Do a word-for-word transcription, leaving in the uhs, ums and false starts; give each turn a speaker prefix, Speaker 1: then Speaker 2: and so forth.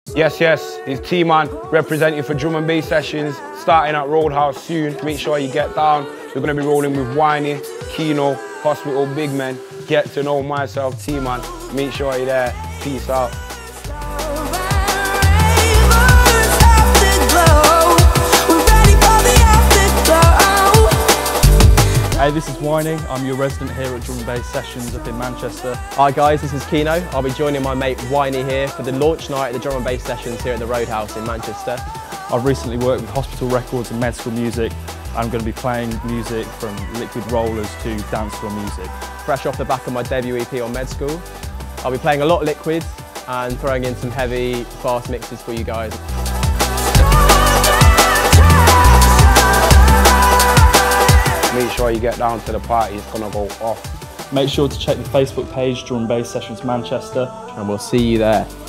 Speaker 1: Yes, yes, it's T-man representing for drum and bass sessions, starting at Roadhouse soon. Make sure you get down. We're going to be rolling with Whiney, Kino, Hospital Big Men. Get to know myself, T-man. Make sure you're there. Peace out.
Speaker 2: Hey, this is Whiney. I'm your resident here at Drum and Bass Sessions up in Manchester.
Speaker 3: Hi guys, this is Kino. I'll be joining my mate Whiney here for the launch night at the Drum and Bass Sessions here at the Roadhouse in Manchester.
Speaker 2: I've recently worked with Hospital Records and Med School Music. I'm going to be playing music from liquid rollers to dancefloor music.
Speaker 3: Fresh off the back of my debut E P on Med School, I'll be playing a lot of liquids and throwing in some heavy, fast mixes for you guys.
Speaker 1: Make sure you get down to the party, it's gonna go off.
Speaker 2: Make sure to check the Facebook page, Drum and Bass Sessions Manchester.
Speaker 3: And we'll see you there.